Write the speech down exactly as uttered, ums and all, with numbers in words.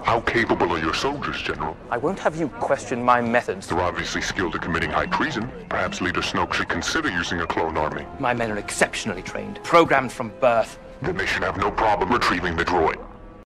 How capable are your soldiers, General? I won't have you question my methods. They're obviously skilled at committing high treason. Perhaps Leader Snoke should consider using a clone army. My men are exceptionally trained, programmed from birth. Then they should have no problem retrieving the droid.